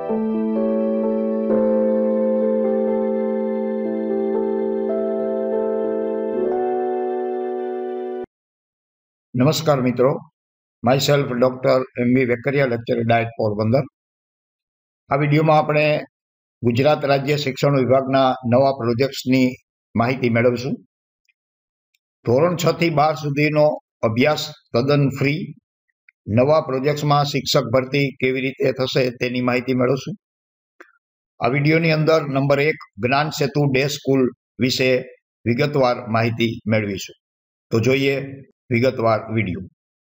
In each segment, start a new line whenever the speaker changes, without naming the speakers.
નમસ્કાર મિત્રો, myself doctor M B. Vekariya, lecture DIET Porbandar. આ વિડીયોમાં આપણે ગુજરાત રાજ્ય શિક્ષણ વિભાગના નવા પ્રોજેક્ટ્સની માહિતી મેળવીશું. ધોરણ 6 થી 12 સુધીનો અભ્યાસ તદ્દન ફ્રી. નવા પ્રોજેક્ટ્સમાં શિક્ષક ભરતી કેવી રીતે થશે તેની માહિતી મેળવશું. આ વિડીયોની અંદર number 1 Gyan Setu day school વિશે વિગતવાર માહિતી મેળવીશું. તો જોઈએ વિગતવાર વિડીયો.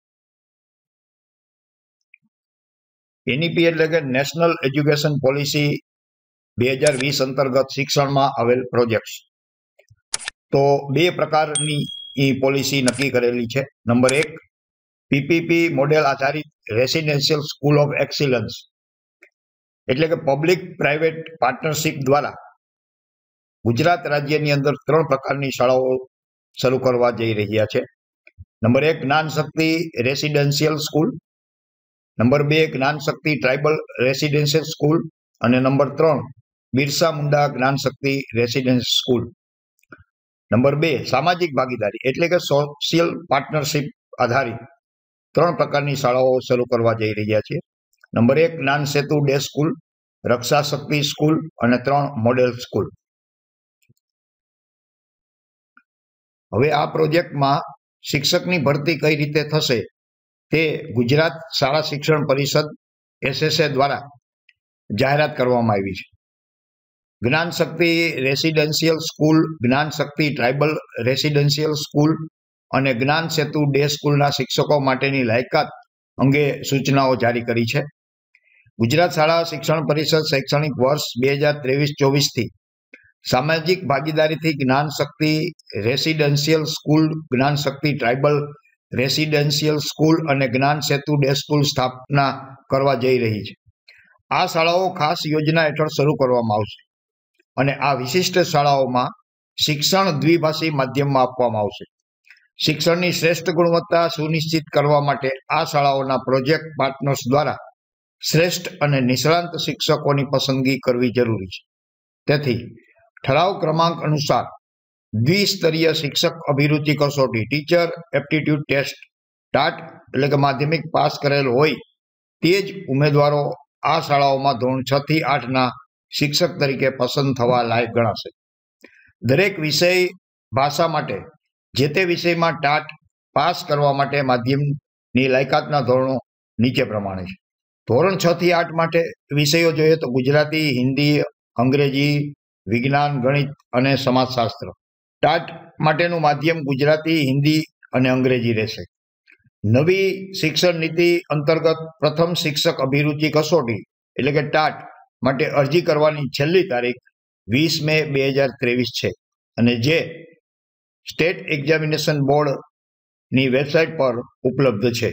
એનઈપી એટલે કે નેશનલ એજ્યુકેશન પોલિસી 2020 અંતર્ગત શિક્ષણમાં આવેલ પ્રોજેક્ટ્સ. તો બે પ્રકારની પોલિસી નક્કી કરેલી છે. નંબર 1 પીપીપી મોડેલ આધારિત રેસિડેન્શિયલ સ્કૂલ ઓફ એક્સિલન્સ, એટલે કે પબ્લિક પ્રાઇવેટ પાર્ટનરશિપ દ્વારા ગુજરાત રાજ્યની અંદર 3 પ્રકારની શાળાઓ શરૂ કરવા જઈ રહ્યા છે. નંબર 1 જ્ઞાન Shakti residential school, number 2 Gyan Shakti tribal residential school અને number 3 Birsa Munda Gyan Shakti residential school. Number 2 સામાજિક ભાગીદારી એટલે કે સોશિયલ પાર્ટનરશિપ આધારિત 3 પ્રકારની શાળાઓ શરૂ કરવા જઈ રહ્યા છે. Number 1 Gyan Setu day school, Raksha Shakti school અને 3 મોડેલ સ્કૂલ. હવે આ પ્રોજેક્ટમાં શિક્ષકની ભરતી કઈ રીતે થશે તે ગુજરાત શાળા શિક્ષણ પરિષદ એસએસએ દ્વારા જાહેરાત કરવામાં આવી છે. જ્ઞાન શક્તિ રેસિડેન્શિયલ સ્કૂલ, જ્ઞાન શક્તિ ટ્રાઇબલ રેસિડેન્શિયલ સ્કૂલ અને જ્ઞાન સેતુ ડે સ્કૂલના શિક્ષકો માટેની લાયકાત અંગે સૂચનાઓ જારી કરી છે. ગુજરાત શાળા શિક્ષણ પરિષદ શૈક્ષણિક વર્ષ 2023-24 થી સામાજિક ભાગીદારીથી જ્ઞાન શક્તિ રેસિડેન્શિયલ સ્કૂલ, જ્ઞાન શક્તિ ટ્રાઇબલ રેસિડેન્શિયલ સ્કૂલ અને જ્ઞાન સેતુ ડે સ્કૂલ સ્થાપના કરવા જઈ રહી છે. આ શાળાઓ ખાસ યોજના હેઠળ શરૂ કરવામાં આવશે અને આ વિશિષ્ટ શાળાઓમાં શિક્ષણ દ્વિભાષી માધ્યમમાં આપવામાં આવશે. શિક્ષણની શ્રેષ્ઠ ગુણવત્તા સુનિશ્ચિત કરવા માટે આ શાળાઓના પ્રોજેક્ટ પાર્ટનર્સ દ્વારા શ્રેષ્ઠ અને નિષ્ણાંત શિક્ષકોની પસંદગી કરવી જરૂરી છે. તેથી ઠરાવ ક્રમાંક અનુસાર દ્વિસ્તરીય શિક્ષક અભિરુચિ કસોટી ટીચર એપ્ટિટ્યુડ ટેસ્ટ ટાટ એટલે કે માધ્યમિક પાસ કરેલ હોય તે જ ઉમેદવારો આ શાળાઓમાં ધોરણ 6 થી 8ના શિક્ષક તરીકે પસંદ થવા લાયક ગણાશે. દરેક વિષય ભાષા માટે જે તે વિષયમાં ટાટ પાસ કરવા માટે માધ્યમની લાયકાતના ધોરણો નીચે પ્રમાણે છે. ધોરણ 6 થી 8 માટે વિષયો જોઈએ તો ગુજરાતી, હિન્દી, અંગ્રેજી, વિજ્ઞાન, ગણિત અને સમાજશાસ્ત્ર. ટાટ માટેનું માધ્યમ ગુજરાતી, હિન્દી અને અંગ્રેજી રહેશે. નવી શિક્ષણ નીતિ અંતર્ગત પ્રથમ શિક્ષક અભિરુચિ કસોટી એટલે કે ટાટ માટે અરજી કરવાની છેલ્લી તારીખ 20 મે 2023 છે અને જે સ્ટેટ એક્ઝામિનેશન બોર્ડની વેબસાઇટ પર ઉપલબ્ધ છે.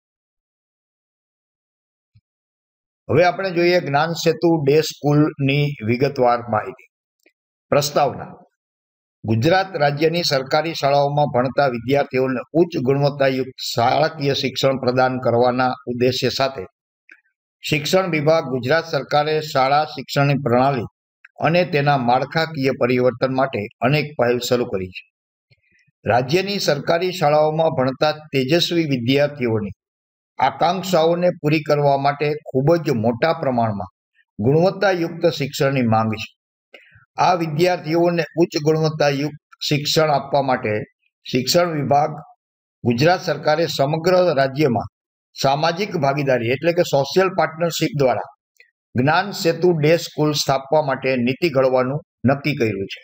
હવે આપણે જોઈએ જ્ઞાન સેતુ ડે સ્કૂલની વિગતવાર માહિતી. પ્રસ્તાવના: ગુજરાત રાજ્યની સરકારી શાળાઓમાં ભણતા વિદ્યાર્થીઓને ઉચ્ચ ગુણવત્તાયુક્ત શાળાકીય શિક્ષણ પ્રદાન કરવાના ઉદ્દેશ્ય સાથે શિક્ષણ વિભાગ ગુજરાત સરકારે શાળા શિક્ષણની પ્રણાલી અને તેના માળખાકીય પરિવર્તન માટે અનેક પહેલ શરૂ કરી છે. રાજ્યની સરકારી શાળાઓમાં ભણતા તેજસ્વી વિદ્યાર્થીઓની આકાંક્ષાઓને પૂરી કરવા માટે ખૂબ જ મોટા પ્રમાણમાં ગુણવત્તાયુક્ત શિક્ષણની માંગ છે. આ વિદ્યાર્થીઓને ઉચ્ચ ગુણવત્તાયુક્ત શિક્ષણ આપવા માટે શિક્ષણ વિભાગ ગુજરાત સરકારે સમગ્ર રાજ્યમાં સામાજિક ભાગીદારી એટલે કે સોશિયલ પાર્ટનરશિપ દ્વારા જ્ઞાન સેતુ ડે સ્કૂલ સ્થાપવા માટે નીતિ ઘડવાનું નક્કી કર્યું છે.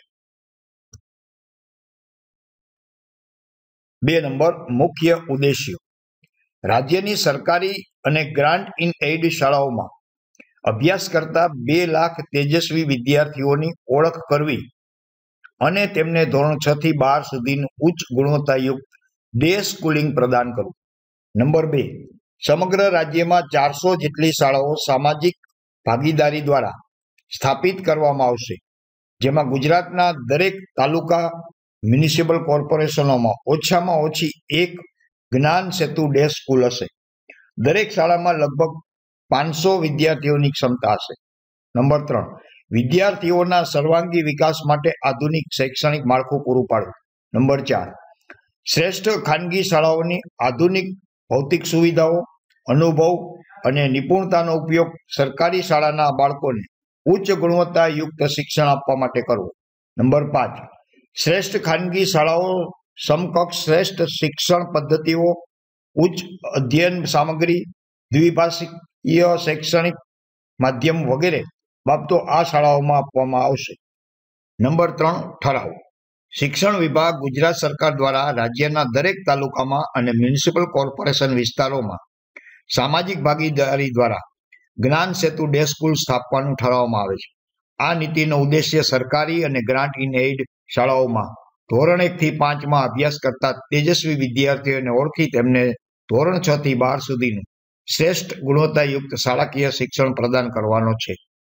2 નંબર મુખ્ય ઉદ્દેશ્યો: રાજ્યની સરકારી અને ગ્રાન્ટ ઇન એઇડ શાળાઓમાં અભ્યાસ કરતા 2 લાખ તેજસ્વી વિદ્યાર્થીઓની ઓળખ કરવી અને તેમને ધોરણ 6 થી 12 સુધીનું ઉચ્ચ ગુણવત્તાયુક્ત ડે સ્કૂલિંગ પ્રદાન કરવું. નંબર 2 સમગ્ર રાજ્યમાં 400 જેટલી શાળાઓ સામાજિક ભાગીદારી દ્વારા સ્થાપિત કરવામાં આવશે, જેમાં ગુજરાતના દરેક તાલુકા મ્યુનિસિપલ કોર્પોરેશનોમાં ઓછામાં ઓછી એક જ્ઞાન સેતુ ડે સ્કૂલ હશે. દરેક શાળામાં લગભગ 500 વિદ્યાર્થીઓની ક્ષમતા હશે. નંબર 3, વિદ્યાર્થીઓના સર્વાંગી વિકાસ માટે આધુનિક શૈક્ષણિક માળખું પૂરું પાડવું. નંબર 4, શ્રેષ્ઠ ખાનગી શાળાઓની આધુનિક ભૌતિક સુવિધાઓ, અનુભવ અને નિપુણતાનો ઉપયોગ સરકારી શાળાના બાળકોને ઉચ્ચ ગુણવત્તાયુક્ત શિક્ષણ આપવા માટે કરવો. નંબર 5, શ્રેષ્ઠ ખાનગી શાળાઓ સમકક્ષ શ્રેષ્ઠ શિક્ષણ પદ્ધતિઓ, ઉચ્ચ અધ્યયન સામગ્રી, દ્વિભાષીય શૈક્ષણિક માધ્યમ વગેરે બાબતો આ શાળાઓમાં આપવામાં આવશે. નંબર 3, ઠરાવ. શિક્ષણ વિભાગ ગુજરાત સરકાર દ્વારા રાજ્યના દરેક તાલુકામાં અને મ્યુનિસિપલ કોર્પોરેશન વિસ્તારોમાં સામાજિક ભાગીદારી દ્વારા જ્ઞાન સેતુ ડે સ્કૂલ સ્થાપવાનું ઠરાવવામાં આવે છે. આ નીતિનો ઉદ્દેશ્ય સરકારી અને ગ્રાન્ટ ઇન એઇડ શાળાઓમાં ધોરણ 1 થી 5માં અભ્યાસ કરતા તેજસ્વી વિદ્યાર્થીઓને ઓળખી તેમને ધોરણ 6 થી 12 સુધીનું શ્રેષ્ઠ ગુણવત્તાયુક્ત શાળાકીય શિક્ષણ પ્રદાન કરવાનો છે.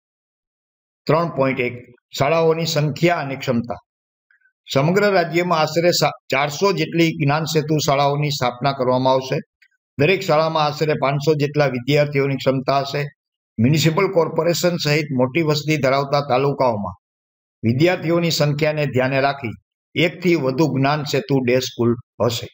3.1, શાળાઓની સંખ્યા અને ક્ષમતા. સમગ્ર રાજ્યમાં આશરે 400 જેટલી જ્ઞાન સેતુ શાળાઓની સ્થાપના કરવામાં આવશે. દરેક શાળામાં આશરે 500 જેટલા વિદ્યાર્થીઓની ક્ષમતા હશે. મ્યુનિસિપલ કોર્પોરેશન સહિત મોટી વસ્તી ધરાવતા તાલુકાઓમાં વિદ્યાર્થીઓની સંખ્યાને ધ્યાને રાખી 1 થી વધુ જ્ઞાન સેતુ ડે સ્કૂલ હશે.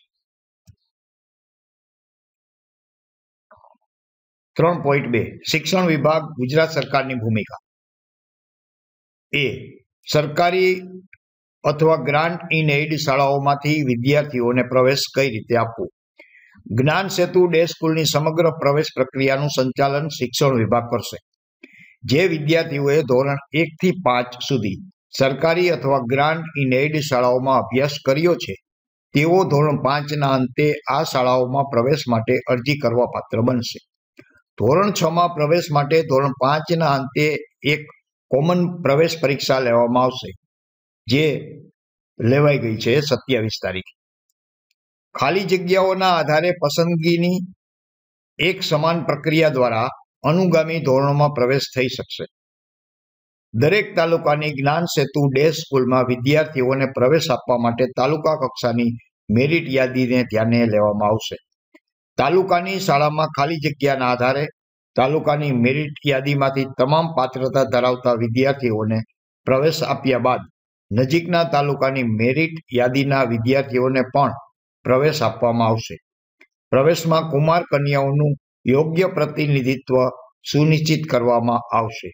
3.2, શિક્ષણ વિભાગ ગુજરાત સરકારની ભૂમિકા. એ, સરકારી અથવા ગ્રાન્ટ ઇન એઇડ શાળાઓમાંથી વિદ્યાર્થીઓને પ્રવેશ કઈ રીતે આપવો. જ્ઞાન સેતુ ડે સ્કૂલની સમગ્ર પ્રવેશ પ્રક્રિયાનું સંચાલન શિક્ષણ વિભાગ કરશે. જે વિદ્યાર્થીઓએ ધોરણ 1 થી 5 સુધી સરકારી અથવા ગ્રાન્ટ ઇન એઇડ શાળાઓમાં અભ્યાસ કર્યો છે તેઓ ધોરણ 5ના અંતે આ શાળાઓમાં પ્રવેશ માટે અરજી કરવા પાત્ર બનશે. ધોરણ 6માં પ્રવેશ માટે ધોરણ 5ના અંતે એક કોમન પ્રવેશ પરીક્ષા લેવામાં આવશે, જે લેવાઈ ગઈ છે 27 તારીખે. ખાલી જગ્યાઓના આધારે પસંદગીની એક સમાન પ્રક્રિયા દ્વારા અનુગામી ધોરણોમાં પ્રવેશ થઈ શકશે. દરેક તાલુકાની જ્ઞાન સેતુ ડે સ્કૂલમાં વિદ્યાર્થીઓને પ્રવેશ આપવા માટે તાલુકા કક્ષાની મેરિટ યાદીને ધ્યાને લેવામાં આવશે. તાલુકાની શાળામાં ખાલી જગ્યાના આધારે તાલુકાની મેરિટ યાદીમાંથી તમામ પાત્રતા ધરાવતા વિદ્યાર્થીઓને પ્રવેશ આપ્યા બાદ નજીકના તાલુકાની મેરિટ યાદીના વિદ્યાર્થીઓને પણ પ્રવેશ આપવામાં આવશે. પ્રવેશમાં કુમાર કન્યાઓનું યોગ્ય પ્રતિનિધિત્વ સુનિશ્ચિત કરવામાં આવશે.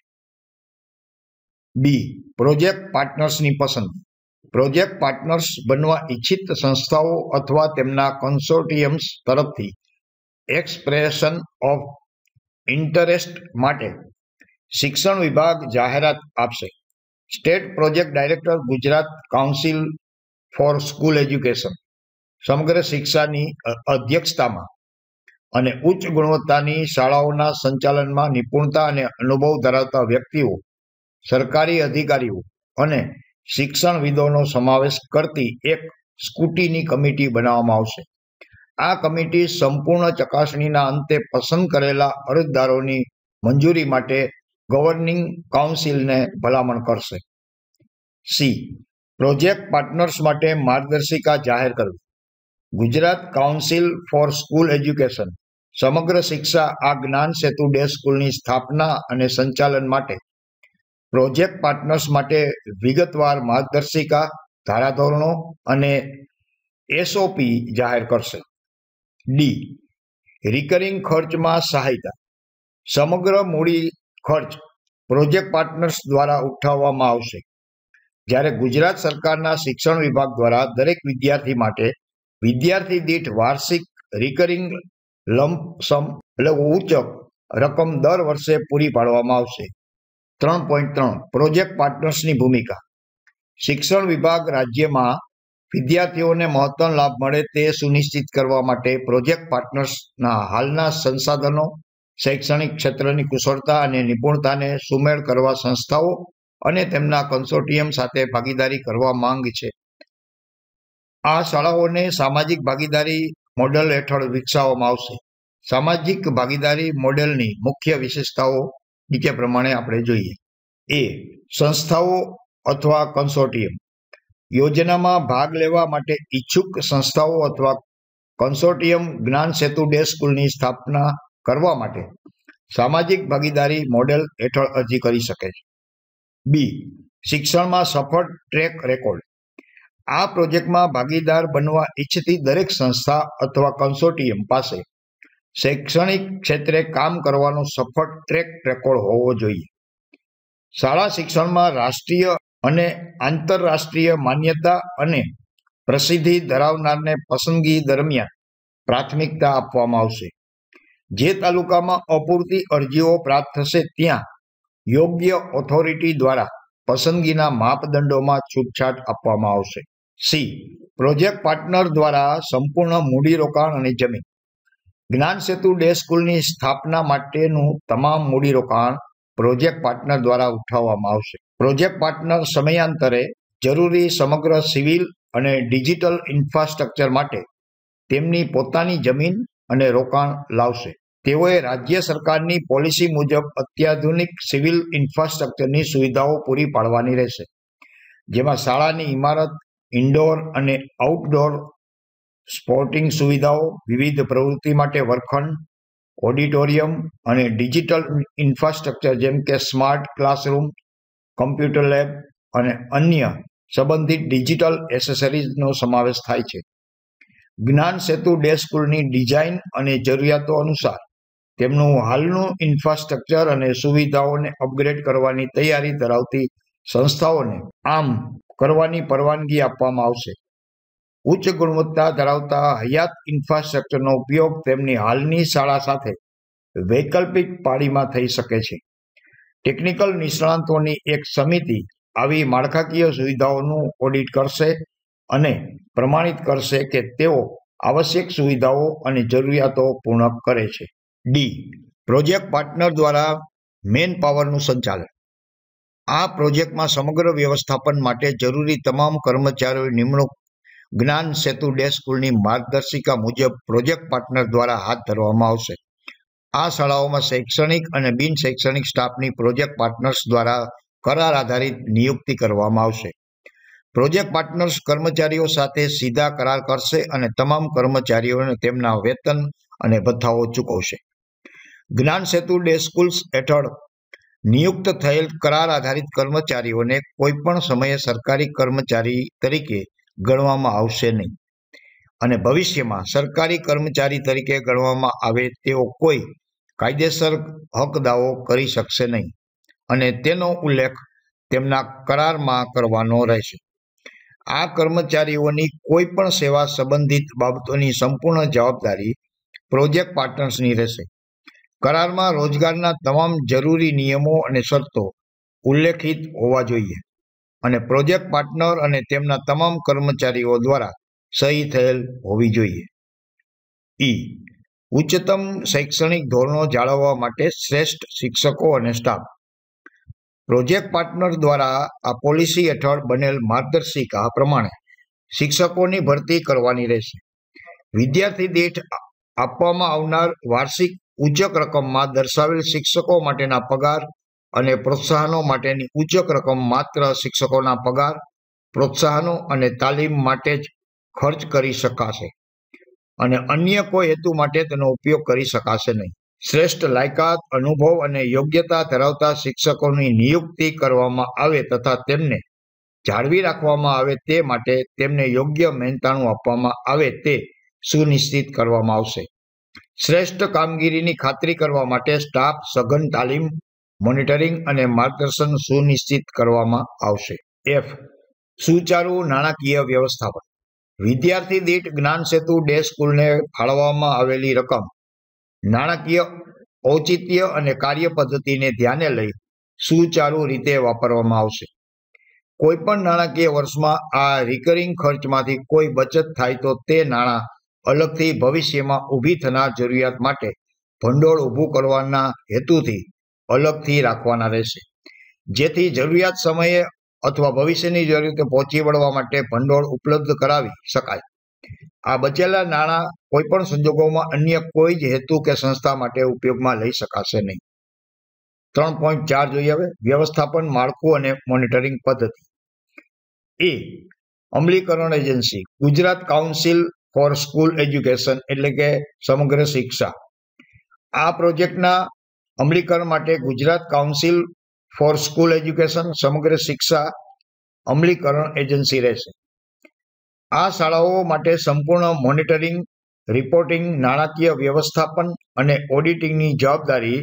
બી, પ્રોજેક્ટ પાર્ટનર્સની પસંદગી. પ્રોજેક્ટ પાર્ટનર્સ બનવા ઈચ્છિત સંસ્થાઓ અથવા તેમના કન્સોર્ટિયમ્સ તરફથી એક્સપ્રેશન ઓફ ઇન્ટરેસ્ટ માટે શિક્ષણ વિભાગ જાહેરાત આપશે. State project director Gujarat council for school education સમગ્ર શિક્ષાની અધ્યક્ષતામાં અને ઉચ્ચ ગુણવત્તાની શાળાઓના સંચાલનમાં નિપુણતા અને અનુભવ ધરાવતા વ્યક્તિઓ, સરકારી અધિકારીઓ અને શિક્ષણવિદોનો સમાવેશ કરતી એક સ્કૂટીની કમિટી બનાવવામાં આવશે. આ કમિટી સંપૂર્ણ ચકાસણીના અંતે પસંદ કરેલા અરજદારોની મંજૂરી માટે ગવર્નિંગ કાઉન્સિલને ભલામણ કરશે. સી, પ્રોજેક્ટ પાર્ટનર્સ માટે માર્ગદર્શિકા જાહેર કરવી. Gujarat council for school education Samagra Shiksha આ જ્ઞાન સેતુ ડે સ્કૂલની સ્થાપના અને સંચાલન માટે પ્રોજેક્ટ પાર્ટનર્સ માટે વિગતવાર માર્ગદર્શિકા, ધારાધોરણો અને એસઓપી જાહેર કરશે. ડી, રિકરિંગ ખર્ચમાં સહાયતા. સમગ્ર મૂડી ખર્ચ પ્રોજેક્ટ પાર્ટનર્સ દ્વારા ઉઠાવવામાં આવશે. જ્યારે ગુજરાત સરકારના શિક્ષણ વિભાગ દ્વારા દરેક વિદ્યાર્થી માટે વિદ્યાર્થી દીઠ વાર્ષિક રિકરિંગ લમ્પ સમ એટલે ઉચ્ચ રકમ દર વર્ષે પૂરી પાડવામાં આવશે. 3.3, પ્રોજેક્ટ પાર્ટનર્સની ભૂમિકા. શિક્ષણ વિભાગ રાજ્યમાં વિદ્યાર્થીઓને મહત્તમ લાભ મળે તે સુનિશ્ચિત કરવા માટે પ્રોજેક્ટ પાર્ટનર્સના હાલના સંસાધનો, શૈક્ષણિક ક્ષેત્રની કુશળતા અને નિપુણતાને સુમેળ કરવા સંસ્થાઓ અને તેમના કન્સોર્ટિયમ સાથે ભાગીદારી કરવા માંગ છે. આ શાળાઓને સામાજિક ભાગીદારી મોડેલ હેઠળ વિકસાવવામાં આવશે. સામાજિક ભાગીદારી મોડેલની મુખ્ય વિશેષતાઓ નીચે પ્રમાણે આપણે જોઈએ. એ, સંસ્થાઓ અથવા કન્સોર્ટિયમ. યોજનામાં ભાગ લેવા માટે ઈચ્છુક સંસ્થાઓ અથવા કન્સોર્ટિયમ જ્ઞાન સેતુ ડે સ્કૂલની સ્થાપના કરવા માટે સામાજિક ભાગીદારી મોડેલ હેઠળ અરજી કરી શકે છે. બી. શિક્ષણમાં સફળ ટ્રેક રેકોર્ડ. આ પ્રોજેક્ટમાં ભાગીદાર બનવા ઈચ્છતી દરેક સંસ્થા અથવા કન્સોર્ટિયમ પાસે શૈક્ષણિક ક્ષેત્રે કામ કરવાનો સફળ ટ્રેક રેકોર્ડ હોવો જોઈએ. શાળા શિક્ષણમાં રાષ્ટ્રીય અને આંતરરાષ્ટ્રીય માન્યતા અને પ્રસિદ્ધિ ધરાવનારને પસંદગી દરમિયાન પ્રાથમિકતા આપવામાં આવશે. જે તાલુકામાં અપૂરતી અરજીઓ પ્રાપ્ત થશે ત્યાં યોગ્ય ઓથોરિટી દ્વારા પસંદગીના માપદંડોમાં છૂટછાટ આપવામાં આવશે. સી. પ્રોજેક્ટ પાર્ટનર દ્વારા સંપૂર્ણ મૂડીરોકાણ અને જમીન. જ્ઞાન સેતુ ડે સ્કૂલની સ્થાપના માટેનું તમામ મૂડીરોકાણ પ્રોજેક્ટ પાર્ટનર દ્વારા ઉઠાવવામાં આવશે. પ્રોજેક્ટ પાર્ટનર સમયાંતરે જરૂરી સમગ્ર સિવિલ અને ડિજિટલ ઇન્ફ્રાસ્ટ્રક્ચર માટે તેમની પોતાની જમીન અને રોકાણ લાવશે. તેઓએ રાજ્ય સરકારની પોલિસી મુજબ અત્યાધુનિક સિવિલ ઇન્ફ્રાસ્ટ્રક્ચરની સુવિધાઓ પૂરી પાડવાની રહેશે, જેમાં શાળાની ઇમારત, ઇન્ડોર અને આઉટડોર સ્પોર્ટિંગ સુવિધાઓ, વિવિધ પ્રવૃત્તિ માટે વર્ગખંડ, ઓડિટોરિયમ અને ડિજિટલ ઇન્ફ્રાસ્ટ્રક્ચર જેમ કે સ્માર્ટ ક્લાસરૂમ, કમ્પ્યુટર લેબ અને અન્ય સંબંધિત ડિજિટલ એસેસરીઝનો સમાવેશ થાય છે. જ્ઞાન સેતુ ડે સ્કૂલની ડિઝાઇન અને જરૂરિયાતો અનુસાર તેમનું હાલનું ઇન્ફ્રાસ્ટ્રક્ચર અને સુવિધાઓને અપગ્રેડ કરવાની તૈયારી ધરાવતી સંસ્થાઓને આમ કરવાની પરવાનગી આપવામાં આવશે. ઉચ્ચ ગુણવત્તા ધરાવતા હયાત ઇન્ફ્રાસ્ટ્રક્ચરનો ઉપયોગ તેમની હાલની શાળા સાથે વૈકલ્પિક પાળીમાં થઈ શકે છે. ટેકનિકલ નિષ્ણાતોની એક સમિતિ આવી માળખાકીય સુવિધાઓનું ઓડિટ કરશે અને પ્રમાણિત કરશે કે તેઓ આવશ્યક સુવિધાઓ અને જરૂરિયાતો પૂર્ણ કરે છે. ડી. પ્રોજેક્ટ પાર્ટનર દ્વારા મેન પાવરનું સંચાલન. આ પ્રોજેક્ટમાં સમગ્ર વ્યવસ્થાપન માટે જરૂરી તમામ કર્મચારીઓની નિમણૂક જ્ઞાન સેતુ ડે સ્કૂલની માર્ગદર્શિકા મુજબ પ્રોજેક્ટ પાર્ટનર દ્વારા હાથ ધરવામાં આવશે. આ શાળાઓમાં શૈક્ષણિક અને બિન શૈક્ષણિક સ્ટાફની પ્રોજેક્ટ પાર્ટનર્સ દ્વારા કરાર આધારિત નિયુક્તિ કરવામાં આવશે. પ્રોજેક્ટ પાર્ટનર્સ કર્મચારીઓ સાથે સીધા કરાર કરશે અને તમામ કર્મચારીઓને તેમના વેતન અને ભથ્થાઓ ચૂકવશે. જ્ઞાન સેતુ ડે સ્કૂલ્સ હેઠળ નિયુક્ત થયેલ કરાર આધારિત કર્મચારીઓને કોઈપણ સમયે સરકારી કર્મચારી તરીકે ગણવામાં આવશે નહીં અને ભવિષ્યમાં સરકારી કર્મચારી તરીકે ગણવામાં આવે તેવો કોઈ કાયદેસર હક દાવો કરી શકશે નહીં અને તેનો ઉલ્લેખ તેમના કરારમાં કરવાનો રહેશે. આ કર્મચારીઓની કોઈ પણ સેવા સંબંધિત બાબતોની સંપૂર્ણ જવાબદારી પ્રોજેક્ટ પાર્ટનર્સની રહેશે. કરારમાં રોજગારના તમામ જરૂરી નિયમો અને શરતો ઉલ્લેખિત હોવા જોઈએ અને પ્રોજેક્ટ પાર્ટનર અને તેમના તમામ કર્મચારીઓ દ્વારા સહી થયેલ હોવી જોઈએ. ઈ. ઉચ્ચતમ શૈક્ષણિક ધોરણો જાળવવા માટે શ્રેષ્ઠ શિક્ષકો અને સ્ટાફ. પ્રોજેક્ટ પાર્ટનર દ્વારા આ પોલિસી હેઠળ બનેલ માર્ગદર્શિકા પ્રમાણે શિક્ષકોની ભરતી કરવાની રહેશે. વિદ્યાર્થી દીઠ આપવામાં આવનાર વાર્ષિક ઉચ્ચક રકમમાં દર્શાવેલ શિક્ષકો માટેના પગાર અને પ્રોત્સાહનો માટેની ઉચ્ચક રકમ માત્ર શિક્ષકોના પગાર, પ્રોત્સાહનો અને તાલીમ માટે જ ખર્ચ કરી શકાશે અને અન્ય કોઈ હેતુ માટે તેનો ઉપયોગ કરી શકાશે નહીં. શ્રેષ્ઠ લાયકાત, અનુભવ અને યોગ્યતા ધરાવતા શિક્ષકોની નિયુક્તિ કરવામાં આવે તથા તેમને જાળવી રાખવામાં આવે તે માટે તેમને યોગ્ય મહેનતાણું આપવામાં આવે તે સુનિશ્ચિત કરવામાં આવશે. શ્રેષ્ઠ કામગીરીની ખાતરી કરવા માટે સ્ટાફ સઘન તાલીમ, મોનિટરિંગ અને માર્ગદર્શન સુનિશ્ચિત કરવામાં આવશે. એફ. સુચારુ નાણાકીય વ્યવસ્થાપન. વિદ્યાર્થી દીઠ જ્ઞાન સેતુ ડે સ્કૂલને ફાળવવામાં આવેલી રકમ નાણાકીય ઔચિત્ય અને કાર્ય પદ્ધતિને ધ્યાને લઈ સુચારુ રીતે વાપરવામાં આવશે. કોઈપણ નાણાકીય વર્ષમાં આ રિકરિંગ ખર્ચમાંથી કોઈ બચત થાય તો તે નાણાં અલગથી ભવિષ્યમાં ઊભી થનાર જરૂરિયાત માટે ભંડોળ ઊભું કરવાના હેતુથી અલગથી રાખવાના રહેશે, જેથી જરૂરિયાત સમયે અથવા ભવિષ્યની જરૂરિયાતો પહોંચી વળવા માટે ભંડોળ ઉપલબ્ધ કરાવી શકાય. આ બચેલા નાણાં કોઈપણ સંજોગોમાં અન્ય કોઈ જ હેતુ કે સંસ્થા માટે ઉપયોગમાં લઈ શકાશે નહીં. 3.4 જોઈએ હવે. વ્યવસ્થાપન માળખું અને મોનિટરિંગ પદ્ધતિ. એ. અમલીકરણ agency. Gujarat council for school education એટલે કે સમગ્ર શિક્ષા. આ પ્રોજેક્ટના અમલીકરણ માટે Gujarat council for school education Samagra Shiksha અમલીકરણ એજન્સી રહેશે. આ શાળાઓ માટે સંપૂર્ણ મોનિટરિંગ, રિપોર્ટિંગ, નાણાકીય વ્યવસ્થાપન અને ઓડિટિંગની જવાબદારી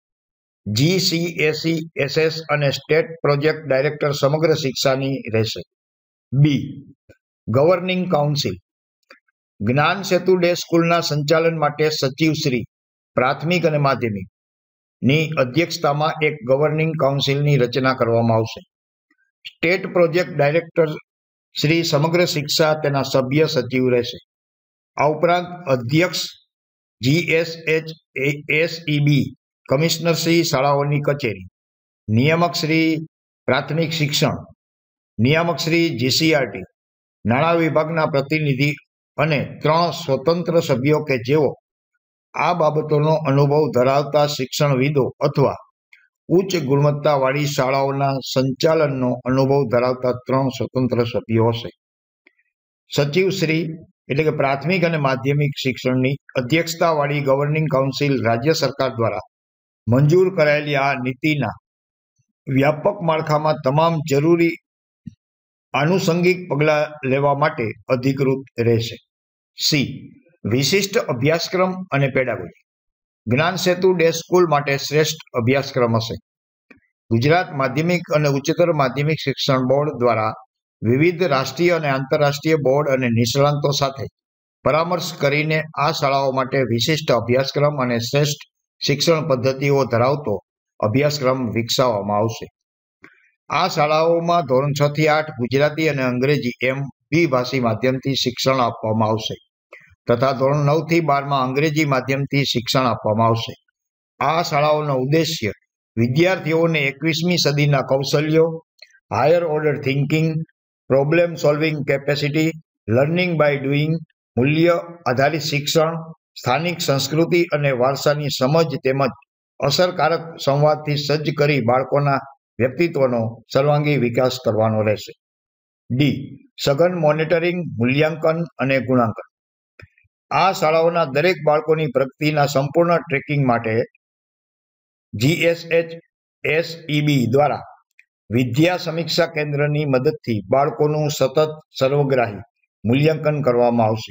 GCSESS અને સ્ટેટ પ્રોજેક્ટ ડાયરેક્ટર સમગ્ર શિક્ષાની રહેશે. B. Governing council. Gyan Setu day સ્કૂલના સંચાલન માટે સચિવ શ્રી પ્રાથમિક અને માધ્યમિક ની અધ્યક્ષતામાં એક ગવર્નિંગ કાઉન્સિલની રચના કરવામાં આવશે. સ્ટેટ પ્રોજેક્ટ ડાયરેક્ટર શ્રી સમગ્ર શિક્ષા તેના સભ્ય સચિવ રહેશે. આ ઉપરાંત અધ્યક્ષ GSHSEB, કમિશનર શ્રી શાળાઓની કચેરી, નિયામક શ્રી પ્રાથમિક શિક્ષણ, નિયામક શ્રી GCRT, નાણાં વિભાગના પ્રતિનિધિ અને 3 સ્વતંત્ર સભ્યો કે જેઓ આ બાબતોનો અનુભવ ધરાવતા શિક્ષણવિદો અથવા ઉચ્ચ ગુણવત્તાવાળી શાળાઓના સંચાલનનો અનુભવ ધરાવતા 3 સ્વતંત્ર સભ્યો હશે. સચિવ શ્રી એટલે કે પ્રાથમિક અને માધ્યમિક શિક્ષણની અધ્યક્ષતાવાળી ગવર્નિંગ કાઉન્સિલ રાજ્ય સરકાર દ્વારા મંજૂર કરાયેલી આ નીતિના વ્યાપક માળખામાં તમામ જરૂરી આનુષંગિક પગલાં લેવા માટે અધિકૃત રહેશે. સી. વિશિષ્ટ અભ્યાસક્રમ અને પેડાગોજી. જ્ઞાન સેતુ ડે સ્કૂલ માટે શ્રેષ્ઠ અભ્યાસક્રમ હશે. ગુજરાત માધ્યમિક અને ઉચ્ચતર માધ્યમિક શિક્ષણ બોર્ડ દ્વારા વિવિધ રાષ્ટ્રીય અને આંતરરાષ્ટ્રીય બોર્ડ અને નિષ્ણાતો સાથે પરામર્શ કરીને આ શાળાઓ માટે વિશિષ્ટ અભ્યાસક્રમ અને શ્રેષ્ઠ શિક્ષણ પદ્ધતિઓ ધરાવતો અભ્યાસક્રમ વિકસાવવામાં આવશે. આ શાળાઓમાં ધોરણ 6 થી 8 ગુજરાતી અને અંગ્રેજી એમ દ્વિભાષી માધ્યમથી શિક્ષણ આપવામાં આવશે તથા ધોરણ 9 થી 12 અંગ્રેજી માધ્યમથી શિક્ષણ આપવામાં આવશે. આ શાળાઓનો ઉદ્દેશ્ય વિદ્યાર્થીઓને 21મી સદીના કૌશલ્યો, higher order thinking, problem solving capacity, learning by doing, મૂલ્ય આધારિત શિક્ષણ, સ્થાનિક સંસ્કૃતિ અને વારસાની સમજ તેમજ અસરકારક સંવાદથી સજ્જ કરી બાળકોના વ્યક્તિત્વનો સર્વાંગી વિકાસ કરવાનો રહેશે. ડી. સઘન મોનિટરિંગ, મૂલ્યાંકન અને ગુણાંકન. આ શાળાઓના દરેક બાળકોની પ્રગતિના સંપૂર્ણ ટ્રેકિંગ માટે GSHSEB દ્વારા વિદ્યા સમીક્ષા કેન્દ્રની મદદથી બાળકોનું સતત સર્વગ્રાહી મૂલ્યાંકન કરવામાં આવશે.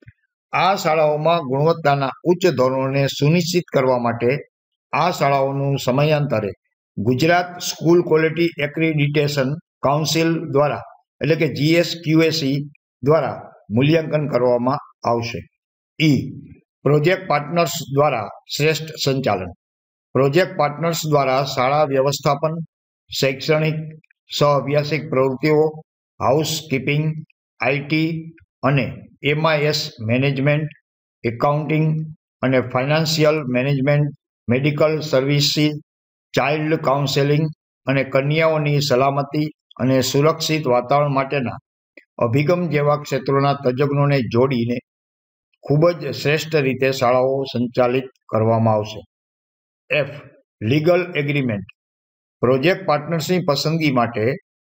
આ શાળાઓમાં ગુણવત્તાના ઉચ્ચ ધોરણોને સુનિશ્ચિત કરવા માટે આ શાળાઓનું સમયાંતરે Gujarat school quality accreditation council દ્વારા એટલે કે GSQAC દ્વારા મૂલ્યાંકન કરવામાં આવશે. ઈ. પ્રોજેક્ટ પાર્ટનર્સ દ્વારા શ્રેષ્ઠ સંચાલન. પ્રોજેક્ટ પાર્ટનર્સ દ્વારા શાળા વ્યવસ્થાપન, શૈક્ષણિક સહઅભ્યાસિક પ્રવૃત્તિઓ, હાઉસકીપિંગ, IT અને MIS મેનેજમેન્ટ, એકાઉન્ટિંગ અને financial management, medical services, child counselling અને કન્યાઓની સલામતી અને સુરક્ષિત વાતાવરણ માટેના અભિગમ જેવા ક્ષેત્રોના તજજ્ઞોને જોડીને ખૂબ જ શ્રેષ્ઠ રીતે શાળાઓ સંચાલિત કરવામાં આવશે. F. Legal agreement. પ્રોજેક્ટ પાર્ટનર્સની પસંદગી માટે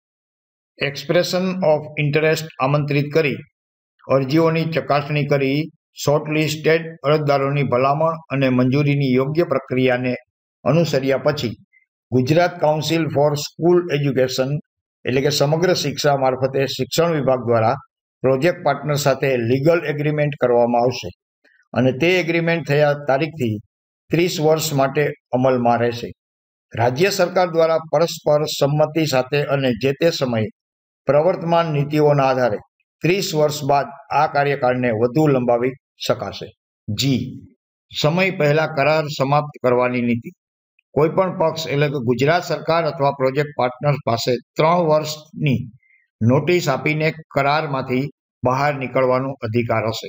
એક્સપ્રેશન ઓફ ઇન્ટરેસ્ટ આમંત્રિત કરી અરજીઓની ચકાસણી કરી શોર્ટલિસ્ટેડ અરજદારોની ભલામણ અને મંજૂરીની યોગ્ય પ્રક્રિયાને અનુસર્યા પછી Gujarat council for school education એટલે કે સમગ્ર શિક્ષા મારફતે શિક્ષણ વિભાગ દ્વારા પ્રોજેક્ટ પાર્ટનર સાથે લીગલ એગ્રીમેન્ટ કરવામાં આવશે અને તે એગ્રીમેન્ટ થયા તારીખથી 30 વર્ષ માટે અમલમાં રહેશે. રાજ્ય સરકાર દ્વારા પરસ્પર સંમતિ સાથે અને જે તે સમયે પ્રવર્તમાન નીતિઓના આધારે 30 વર્ષ બાદ આ કાર્યકાળને વધુ લંબાવી શકાશે. જી. સમય પહેલા કરાર સમાપ્ત કરવાની નીતિ. કોઈપણ પક્ષ એટલે કે ગુજરાત સરકાર અથવા પ્રોજેક્ટ પાર્ટનર પાસે 3 વર્ષની નોટિસ આપીને કરારમાંથી બહાર નીકળવાનો અધિકાર હશે.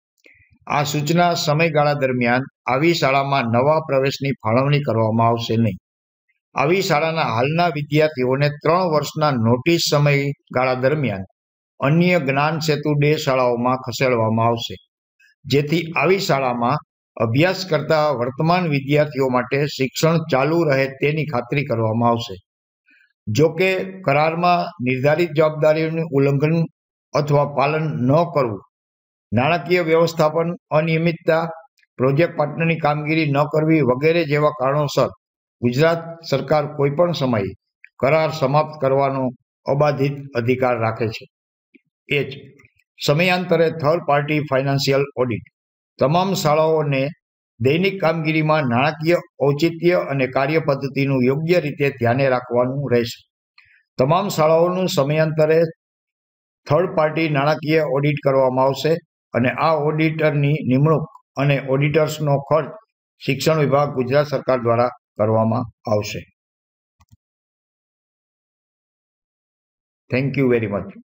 આ સૂચના સમયગાળા દરમિયાન આવી શાળામાં નવા પ્રવેશની ફાળવણી કરવામાં આવશે નહીં. આવી શાળાના હાલના વિદ્યાર્થીઓને 3 વર્ષના નોટિસ સમયગાળા દરમિયાન અન્ય જ્ઞાન સેતુ ડે શાળાઓમાં ખસેડવામાં આવશે, જેથી આવી શાળામાં અભ્યાસ કરતા વર્તમાન વિદ્યાર્થીઓ માટે શિક્ષણ ચાલુ રહે તેની ખાતરી કરવામાં આવશે. જો કે કરારમાં નિર્ધારિત જવાબદારીઓનું ઉલ્લંઘન અથવા પાલન ન કરવું, નાણાકીય વ્યવસ્થાપન અનિયમિતતા પ્રોજેક્ટ પાર્ટનરની કામગીરી ન કરવી વગેરે જેવા કારણોસર ગુજરાત સરકાર કોઈપણ સમયે કરાર સમાપ્ત કરવાનો અબાધિત અધિકાર રાખે છે. એ જ સમયાંતરે થર્ડ પાર્ટી ફાઇનાન્શિયલ ઓડિટ તમામ શાળાઓને દૈનિક કામગીરીમાં નાણાકીય ઔચિત્ય અને કાર્ય પદ્ધતિનું યોગ્ય રીતે ધ્યાને રાખવાનું રહેશે. તમામ શાળાઓનું સમયાંતરે થર્ડ પાર્ટી નાણાકીય ઓડિટ કરવામાં આવશે અને આ ઓડિટરની નિમણૂક અને ઓડિટર્સનો ખર્ચ શિક્ષણ વિભાગ ગુજરાત સરકાર દ્વારા કરવામાં આવશે. Thank you very much.